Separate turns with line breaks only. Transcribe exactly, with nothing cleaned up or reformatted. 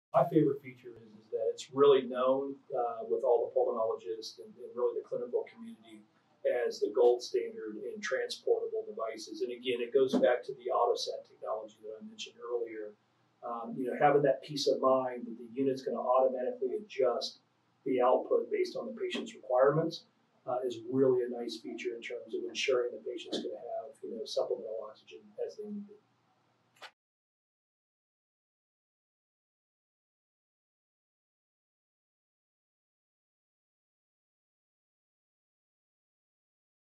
My favorite feature is, is that it's really known uh, with all the pulmonologists and, and really the clinical community as the gold standard in transportable devices. And again, it goes back to the AutoSat technology that I mentioned earlier. Um, you know, having that peace of mind that the unit's going to automatically adjust the output based on the patient's requirements uh, is really a nice feature in terms of ensuring the patient's going to have, you know, supplemental oxygen as they need it.